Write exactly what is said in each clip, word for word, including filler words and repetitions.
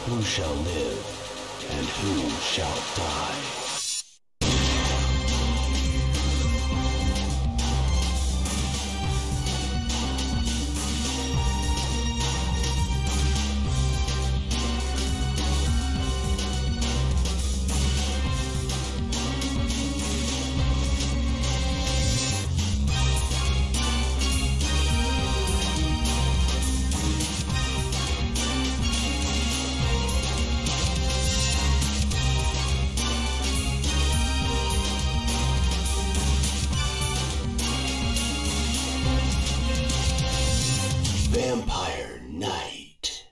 Who shall live, and who shall die? Vampire Night.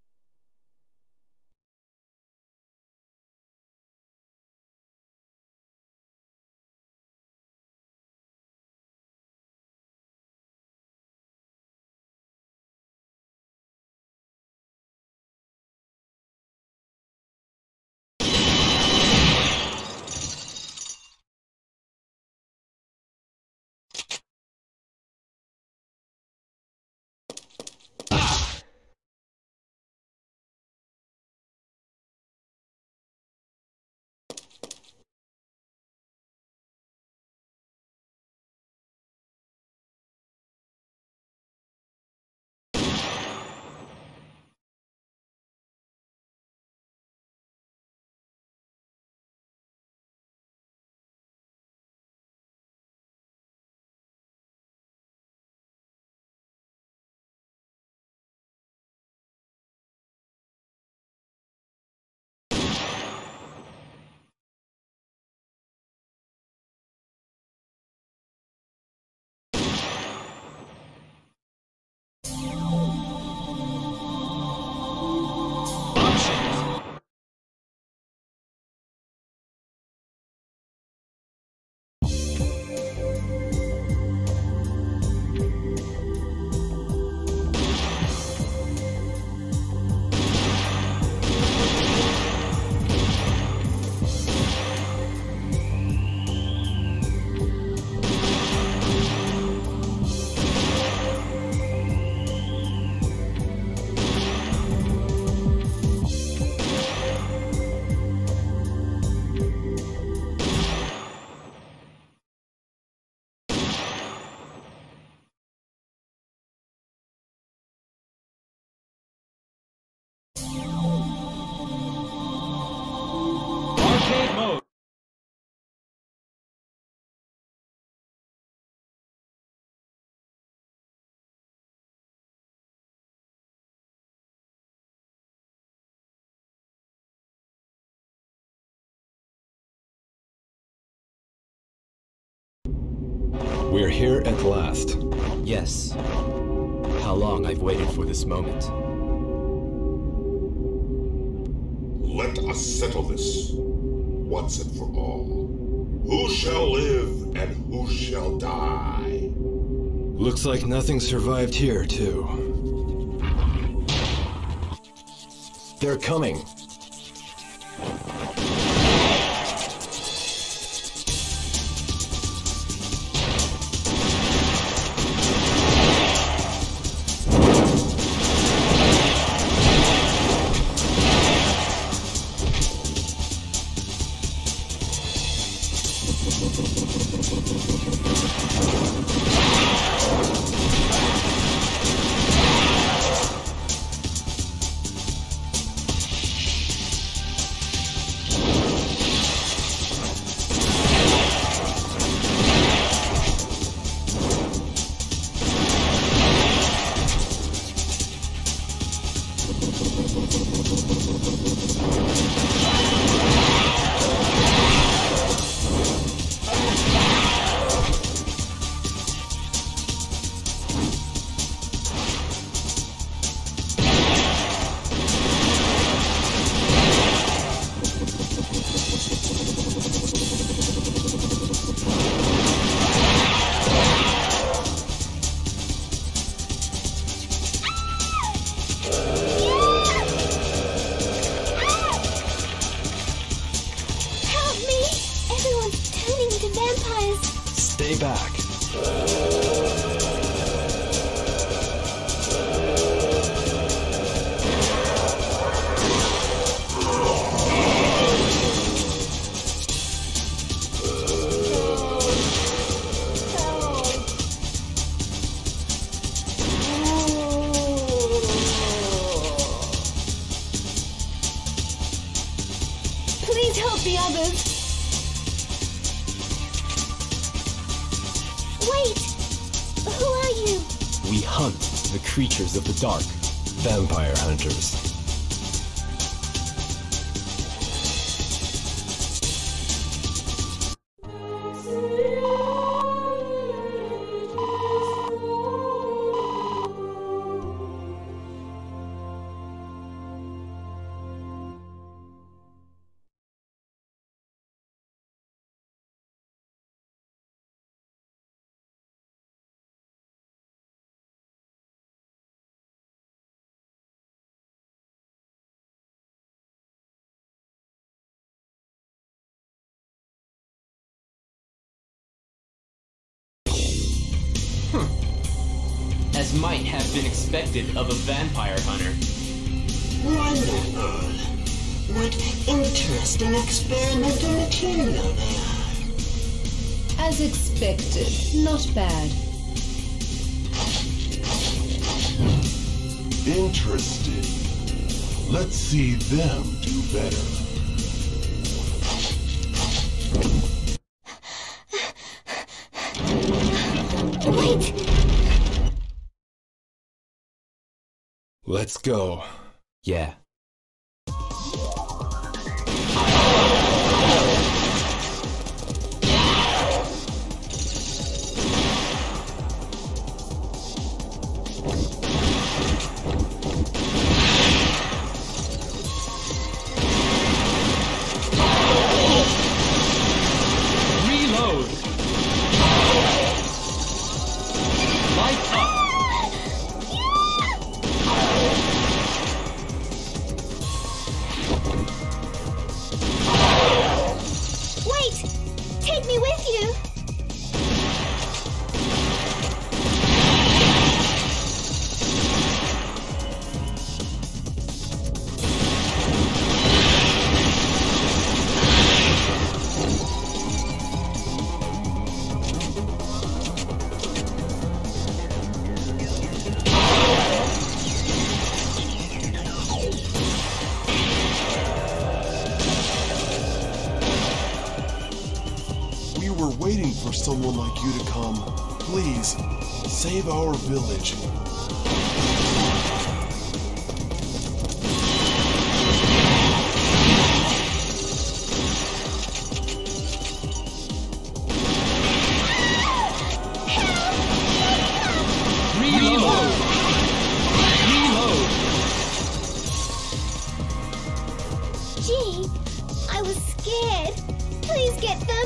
We're here at last. Yes. How long I've waited for this moment. Let us settle this once and for all. Who shall live and who shall die? Looks like nothing survived here, too. They're coming. Stay back. Please help the others. Wait! Who are you? We hunt the creatures of the dark. Vampire hunters. As might have been expected of a vampire hunter. Wonderful. What interesting experimental material they are. As expected. Not bad. Interesting. Let's see them do better. Wait! Let's go. Yeah. Reload. Light up. Wait! Take me with you! We were waiting for someone like you to come. Please, save our village. Reload. Reload. Gee, I was scared. Please get them.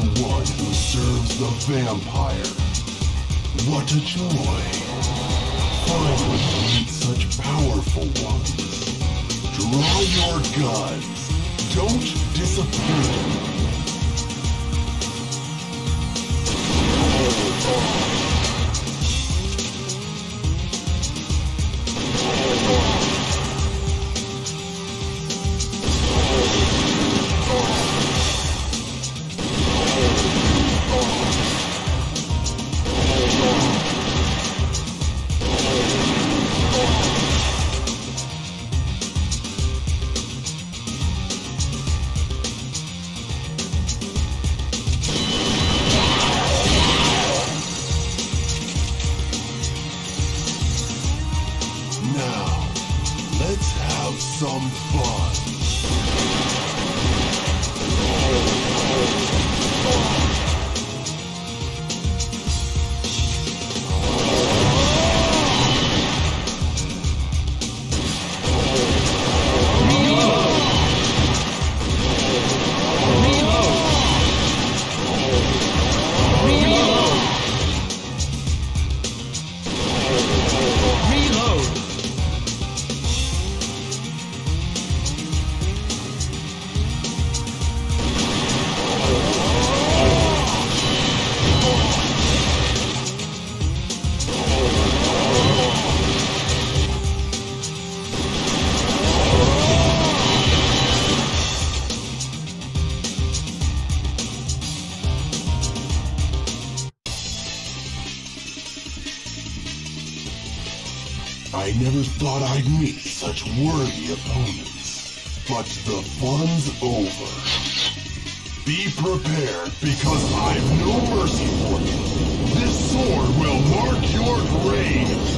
the one who serves the vampire. What a joy. Finally meet such powerful ones. Draw your guns. Don't disappoint. Now, let's have some fun. I never thought I'd meet such worthy opponents. But the fun's over. Be prepared, because I've no mercy for you. This sword will mark your grave.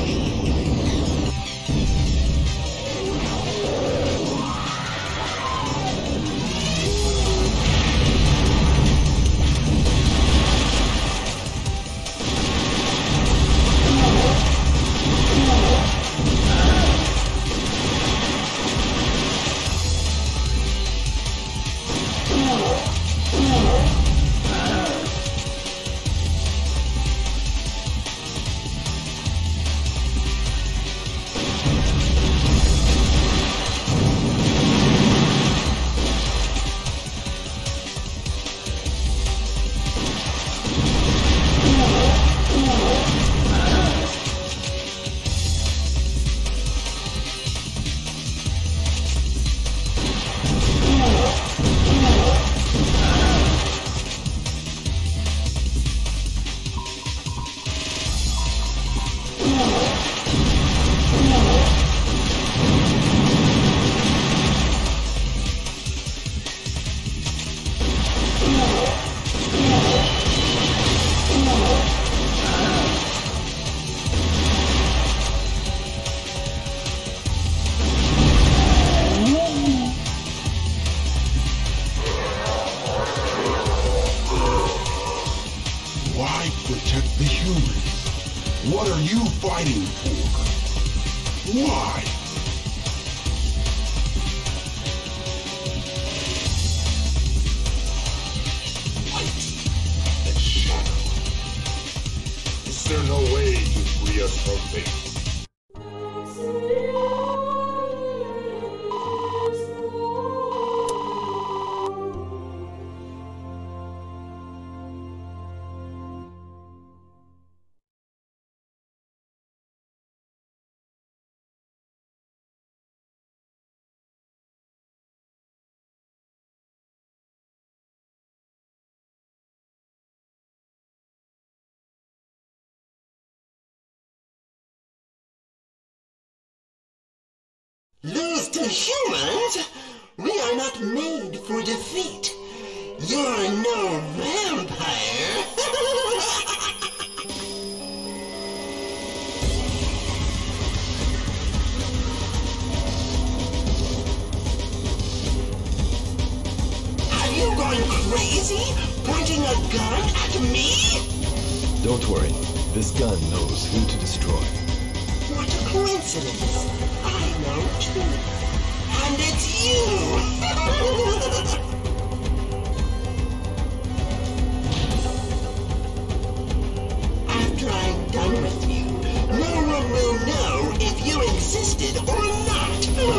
Protect the humans. What are you fighting for? Why? Light and shadow. Is there no way to free us from fate? Lose to humans? We are not made for defeat. You're no vampire. Have you gone crazy? Pointing a gun at me? Don't worry. This gun knows who to destroy. What a coincidence. I know too. And it's you! existed or not.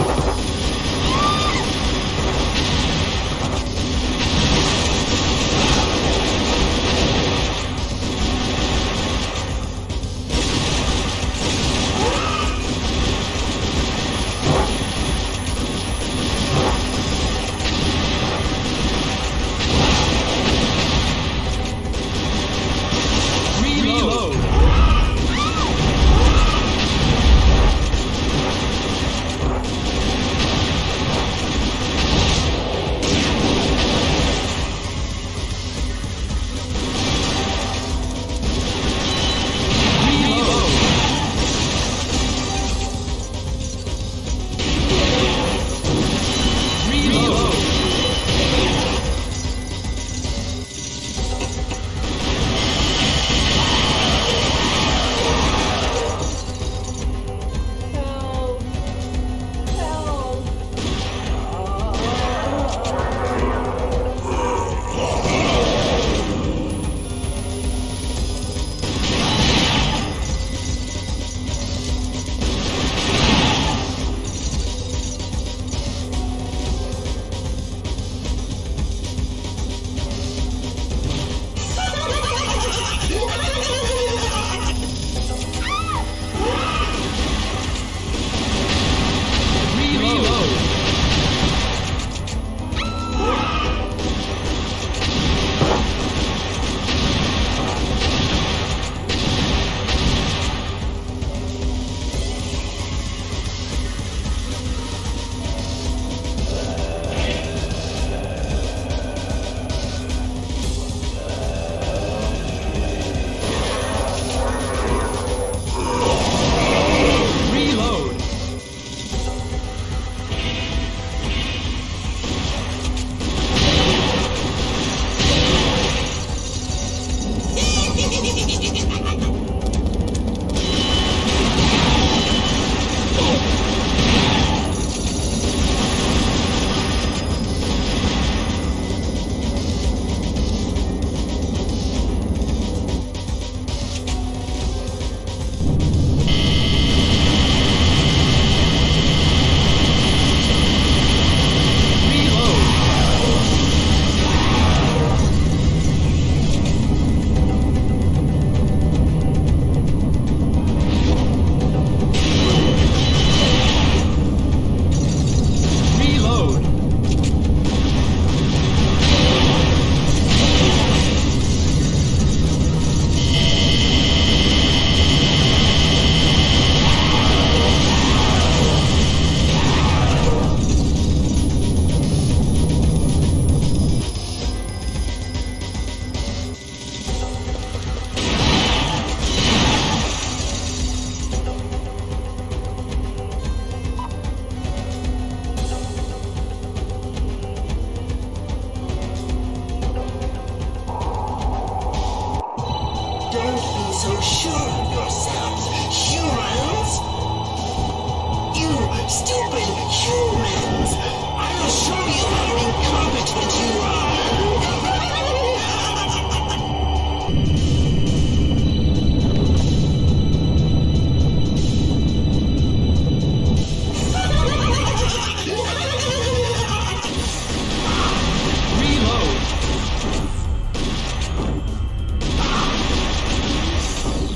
So sure of yourselves, humans! You stupid humans! I'll show you how incompetent you are! Reload!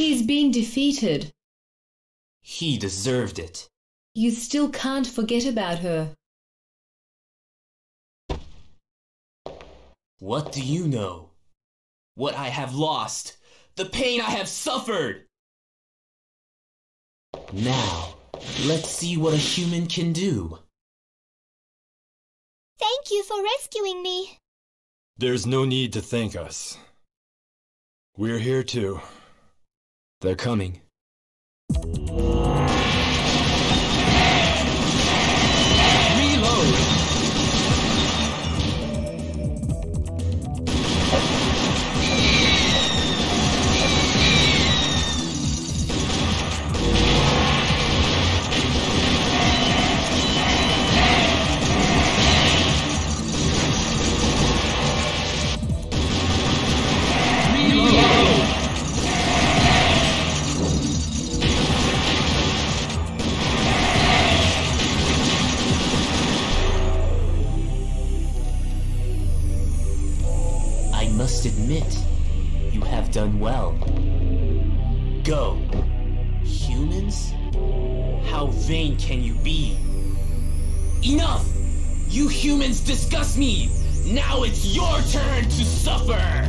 He's been defeated. He deserved it. You still can't forget about her. What do you know? What I have lost, the pain I have suffered! Now, let's see what a human can do. Thank you for rescuing me. There's no need to thank us. We're here too. They're coming. Reload! I must admit, you have done well. Go. Humans? How vain can you be? Enough! You humans disgust me! Now it's your turn to suffer!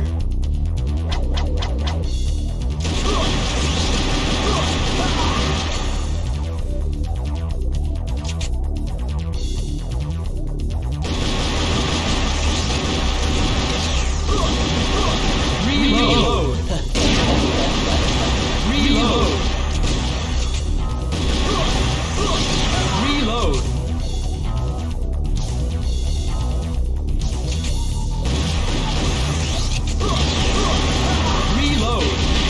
Reload! Reload! Reload! Reload!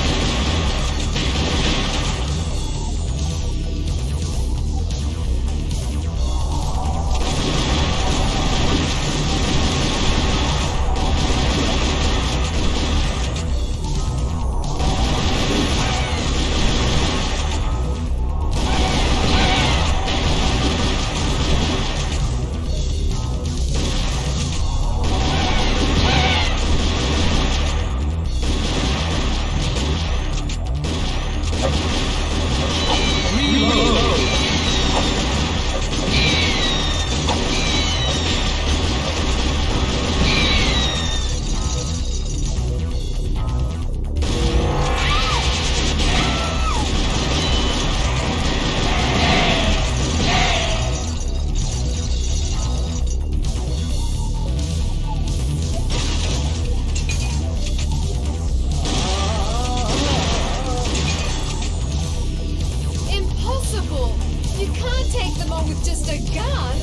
Impossible! You can't take them on with just a gun!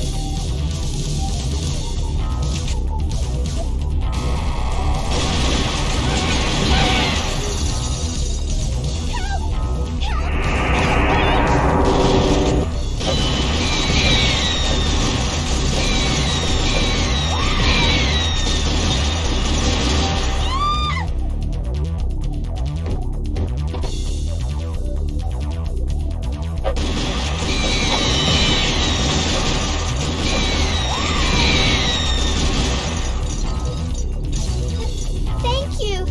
Thank you.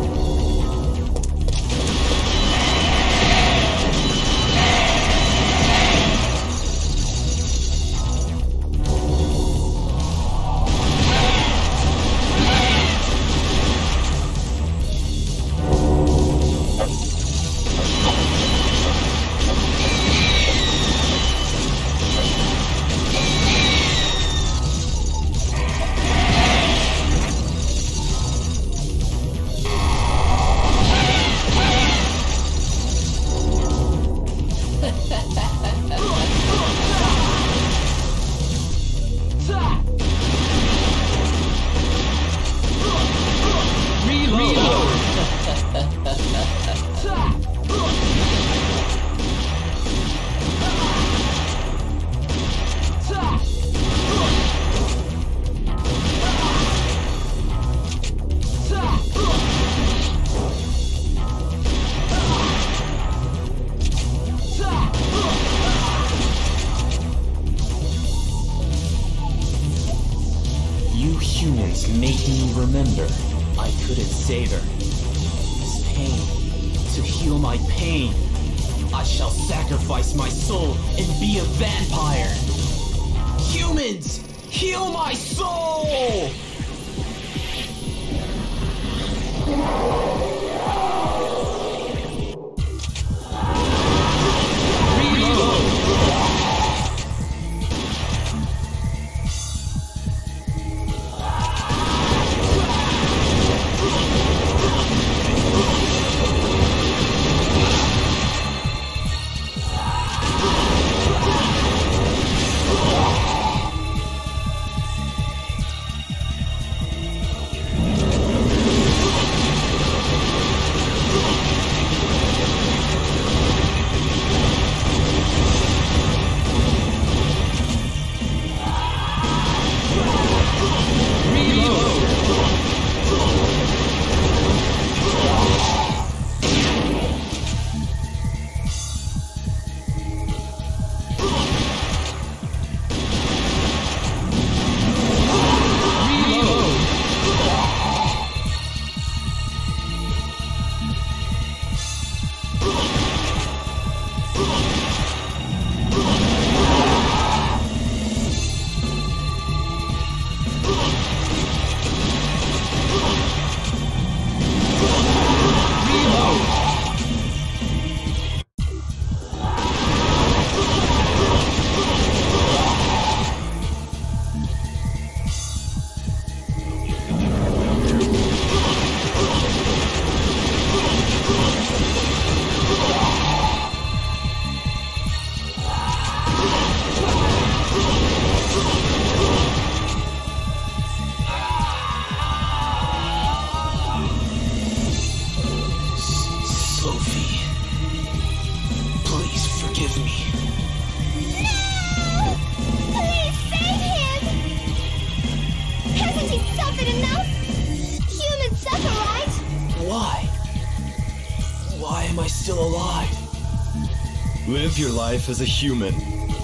You humans make me remember I couldn't save her. This pain, to To heal my pain, I shall sacrifice my soul and be a vampire. Humans, heal my soul! Live your life as a human.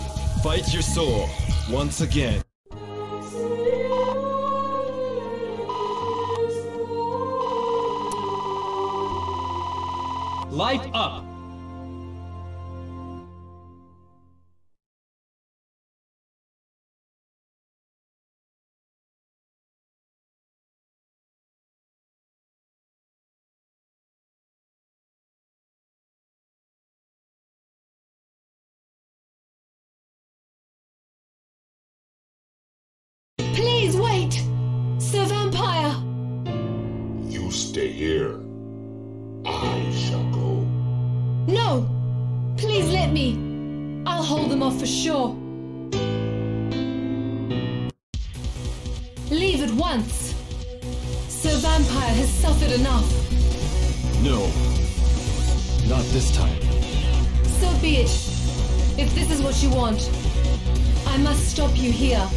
Fight your soul once again. Light up! Please wait! Sir Vampire! You stay here. I shall go. No! Please let me! I'll hold them off for sure. Leave at once! Sir Vampire has suffered enough. No. Not this time. So be it. If this is what you want, I must stop you here.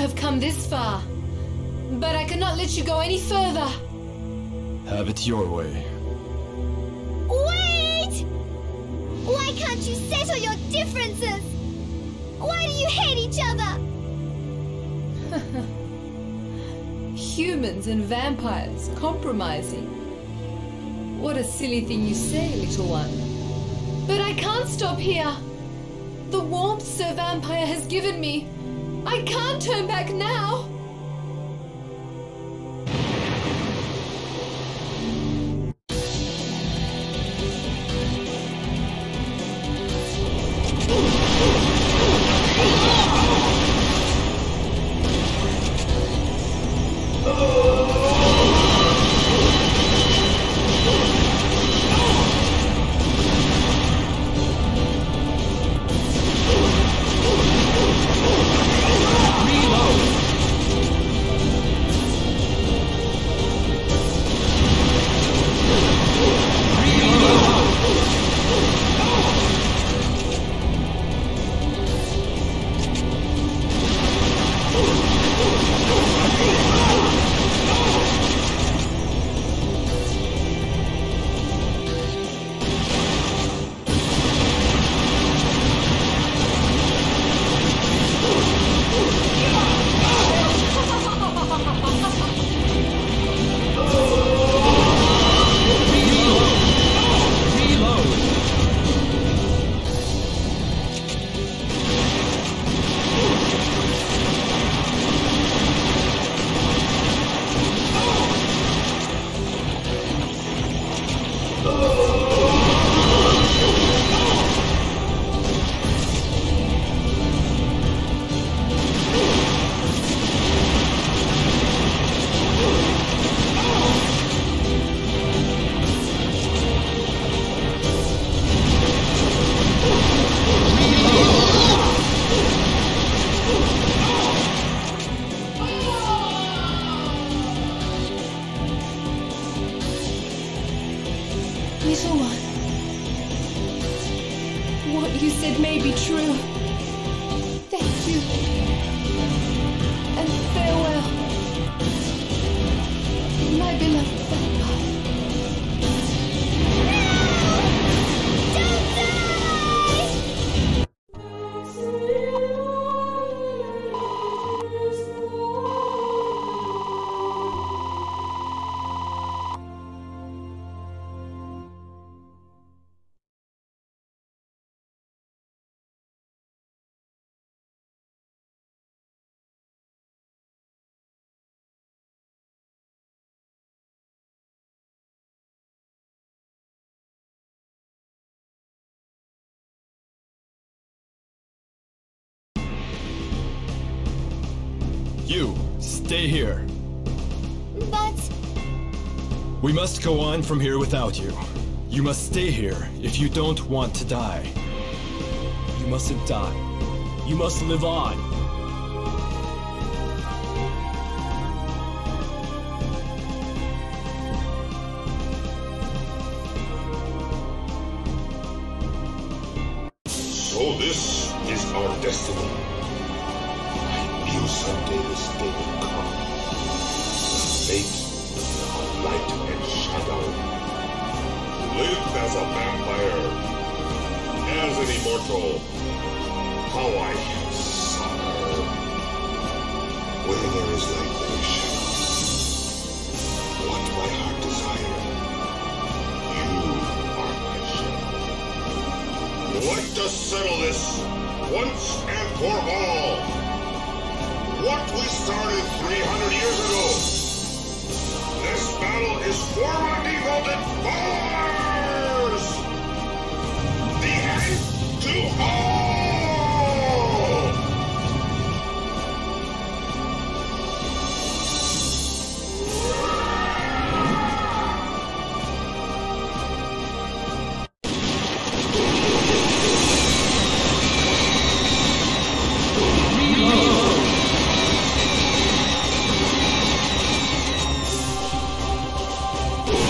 have come this far, but I cannot let you go any further. Have it your way. Wait! Why can't you settle your differences? Why do you hate each other? Humans and vampires compromising. What a silly thing you say, little one. But I can't stop here. The warmth Sir Vampire has given me, I can't turn back now. Little one, what you said may be true. Thank you. And farewell, my beloved vampire. You, stay here. But... We must go on from here without you. You must stay here if you don't want to die. You mustn't die. You must live on. So this is our destiny. I knew someday this day would come. Fate, light and shadow. Live as a vampire, as an immortal. How I have suffered. Where there is light, there is shadow. What my heart desired, you are my shadow. Let us settle this once and for all. What we started three hundred years ago. This battle is for my devoted followers. The end to all. Wait!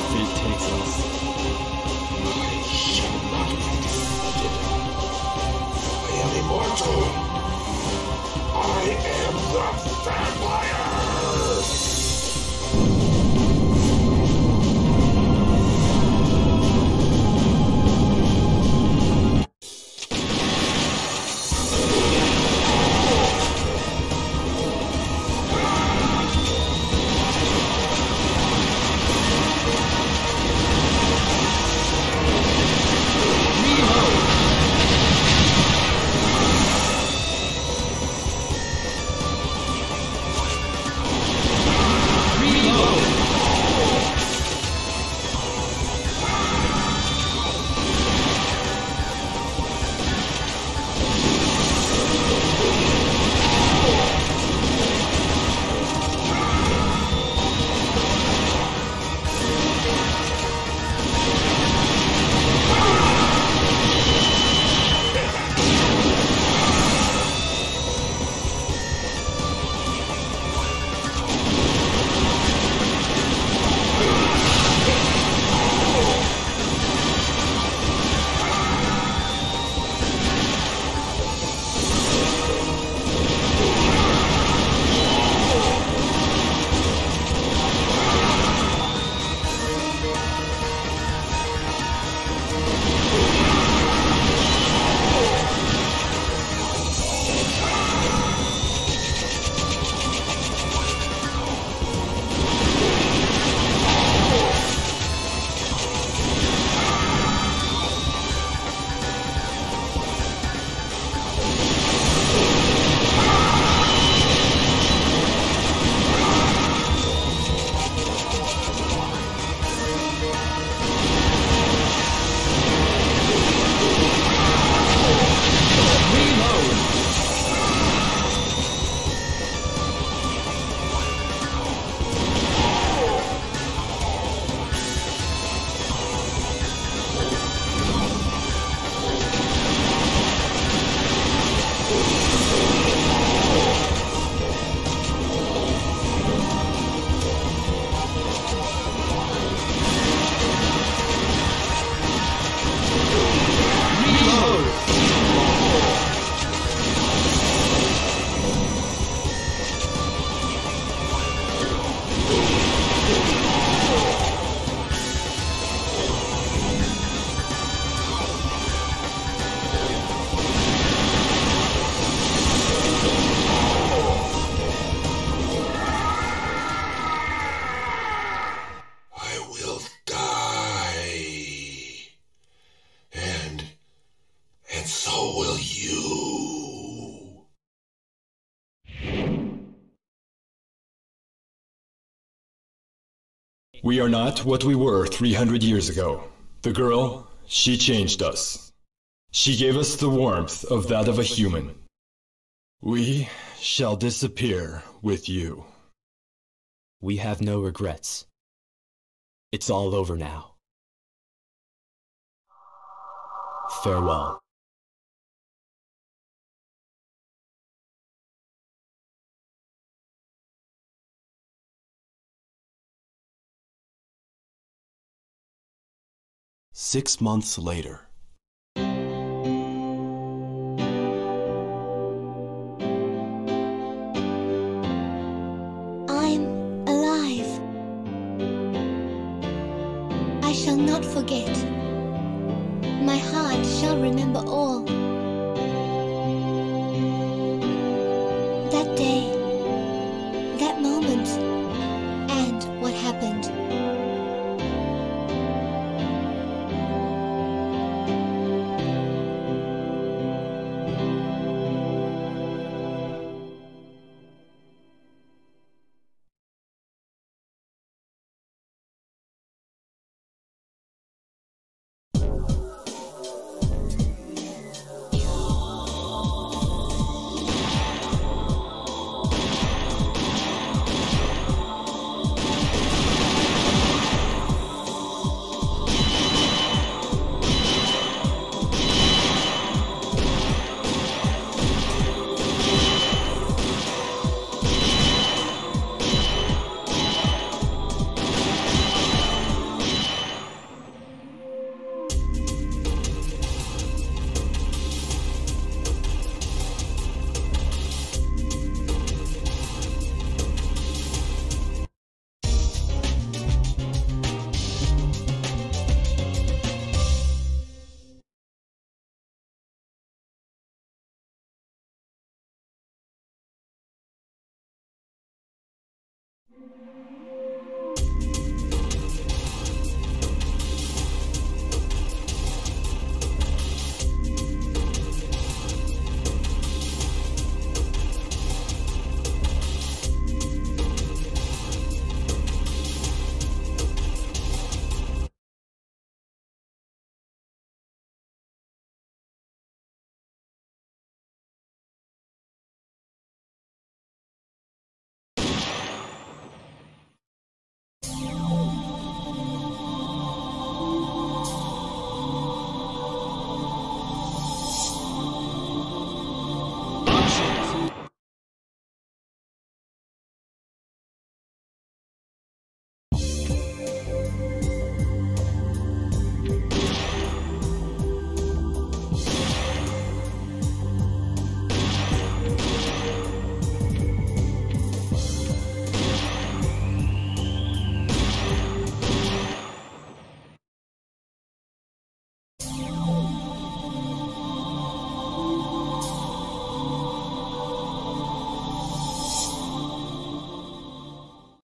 fate takes us. I shall not be defeated. I am immortal. I am the vampire! We are not what we were three hundred years ago. The girl, she changed us. She gave us the warmth of that of a human. We shall disappear with you. We have no regrets. It's all over now. Farewell. Six months later. I'm alive. I shall not forget. My heart shall remember all. That day, that moment, and what happened.